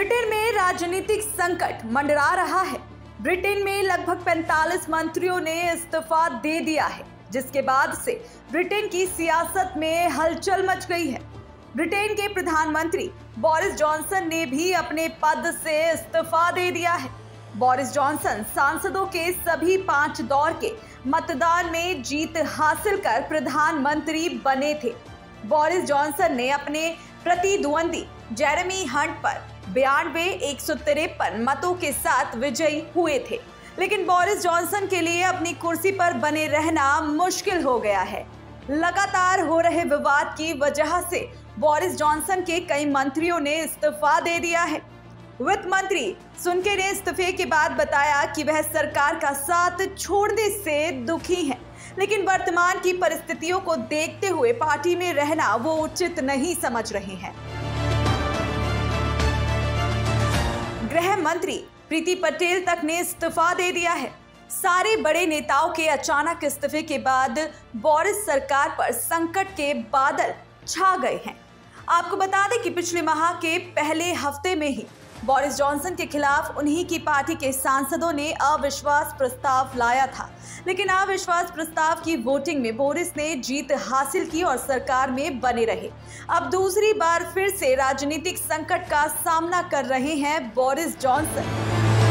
Britain में राजनीतिक संकट मंडरा रहा है। ब्रिटेन में लगभग 45 मंत्रियों ने इस्तीफा दे दिया है, जिसके बाद से ब्रिटेन की सियासत में हलचल मच गई है। ब्रिटेन के प्रधानमंत्री बोरिस जॉनसन ने भी अपने पद से इस्तीफा दे दिया है। बोरिस जॉनसन सांसदों के सभी 5 दौर के मतदान में जीत हासिल कर प्रधानमंत्री बने थे। बोरिस जॉनसन ने अपने प्रतिद्वंदी जेरेमी हंट पर 92,153 मतों के साथ विजयी हुए थे, लेकिन बोरिस जॉनसन के लिए अपनी कुर्सी पर बने रहना मुश्किल हो गया है। लगातार हो रहे विवाद की वजह से बोरिस जॉनसन के कई मंत्रियों ने इस्तीफा दे दिया है। वित्त मंत्री सुनके ने इस्तीफे के बाद बताया कि वह सरकार का साथ छोड़ने से दुखी हैं, लेकिन वर्तमान की परिस्थितियों को देखते हुए पार्टी में रहना वो उचित नहीं समझ रहे हैं। गृह मंत्री प्रीति पटेल तक ने इस्तीफा दे दिया है। सारे बड़े नेताओं के अचानक इस्तीफे के बाद बोरिस सरकार पर संकट के बादल छा गए हैं। आपको बता दें कि पिछले माह के पहले हफ्ते में ही बोरिस जॉनसन के खिलाफ उन्हीं की पार्टी के सांसदों ने अविश्वास प्रस्ताव लाया था, लेकिन अविश्वास प्रस्ताव की वोटिंग में बोरिस ने जीत हासिल की और सरकार में बने रहे। अब दूसरी बार फिर से राजनीतिक संकट का सामना कर रहे हैं बोरिस जॉनसन।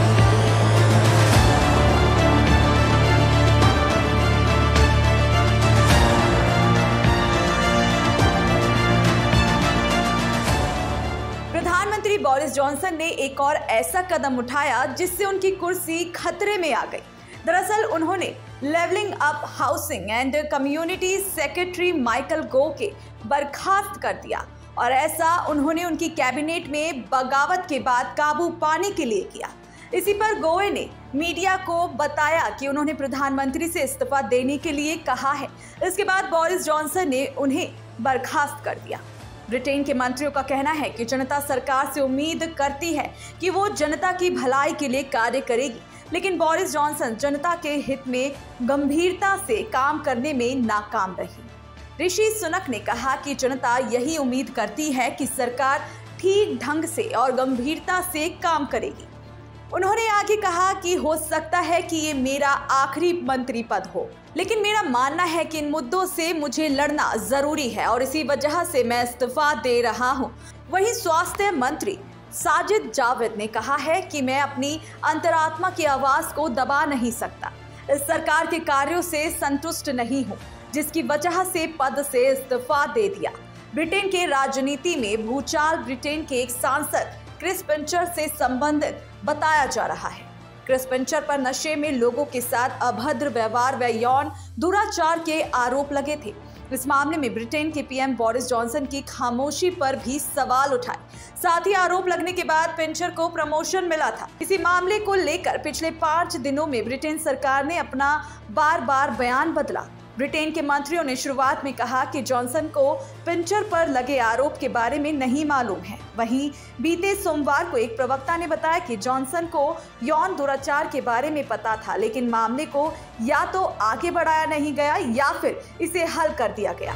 प्रधानमंत्री बोरिस जॉनसन ने एक और ऐसा कदम उठाया जिससे उनकी कुर्सी खतरे में आ गई। दरअसल उन्होंने levelling up housing and community secretary Michael Gove के बर्खास्त कर दिया और ऐसा उन्होंने उनकी कैबिनेट में बगावत के बाद काबू पाने के लिए किया। इसी पर गोव ने मीडिया को बताया कि उन्होंने प्रधानमंत्री से इस्तीफा देने के लिए कहा है। इसके बाद बोरिस जॉनसन ने उन्हें बर्खास्त कर दिया। ब्रिटेन के मंत्रियों का कहना है कि जनता सरकार से उम्मीद करती है कि वो जनता की भलाई के लिए कार्य करेगी, लेकिन बोरिस जॉनसन जनता के हित में गंभीरता से काम करने में नाकाम रही। ऋषि सुनक ने कहा कि जनता यही उम्मीद करती है कि सरकार ठीक ढंग से और गंभीरता से काम करेगी। उन्होंने आगे कहा कि हो सकता है कि ये मेरा आखिरी मंत्री पद हो, लेकिन मेरा मानना है कि इन मुद्दों से मुझे लड़ना जरूरी है और इसी वजह से मैं इस्तीफा दे रहा हूं। वहीं स्वास्थ्य मंत्री साजिद जाविद ने कहा है कि मैं अपनी अंतरात्मा की आवाज को दबा नहीं सकता। इस सरकार के कार्यों से संतुष्ट नहीं हूं, जिसकी वजह से पद से इस्तीफा दे दिया। ब्रिटेन के राजनीति में भूचाल ब्रिटेन के एक सांसद क्रिस पिंचर से संबंधित बताया जा रहा है। क्रिस पिंचर पर नशे में लोगों के साथ अभद्र व्यवहार व यौन दुराचार के आरोप लगे थे। इस मामले में ब्रिटेन के पीएम बोरिस जॉनसन की खामोशी पर भी सवाल उठाए। साथ ही आरोप लगने के बाद पिंचर को प्रमोशन मिला था। इसी मामले को लेकर पिछले 5 दिनों में ब्रिटेन सरकार ने अपना बार बयान बदला। ब्रिटेन के मंत्रियों ने शुरुआत में कहा कि जॉनसन को पिंचर पर लगे आरोप के बारे में नहीं मालूम है। वहीं बीते सोमवार को एक प्रवक्ता ने बताया कि जॉनसन को यौन दुराचार के बारे में पता था, लेकिन मामले को या तो आगे बढ़ाया नहीं गया या फिर इसे हल कर दिया गया।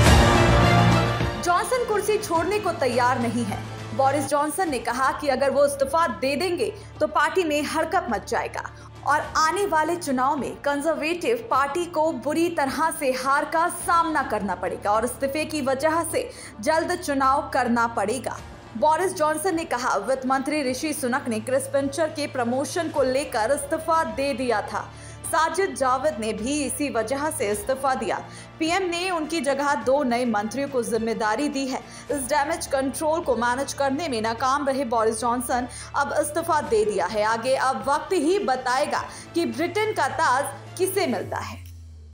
जॉनसन कुर्सी छोड़ने को तैयार नहीं है। बोरिस जॉनसन ने कहा कि अगर वो इस्तीफा दे देंगे तो पार्टी में हड़कंप मच जाएगा और आने वाले चुनाव में कंजर्वेटिव पार्टी को बुरी तरह से हार का सामना करना पड़ेगा और इस्तीफे की वजह से जल्द चुनाव करना पड़ेगा। बोरिस जॉनसन ने कहा, वित्त मंत्री ऋषि सुनक ने क्रिस पिंचर के प्रमोशन को लेकर इस्तीफा दे दिया था। साजिद जाविद ने भी इसी वजह से इस्तीफा दिया। पीएम ने उनकी जगह 2 नए मंत्रियों को जिम्मेदारी दी है। इस डैमेज कंट्रोल को मैनेज करने में नाकाम रहे बोरिस जॉनसन अब इस्तीफा दे दिया है। आगे अब वक्त ही बताएगा कि ब्रिटेन का ताज किसे मिलता है।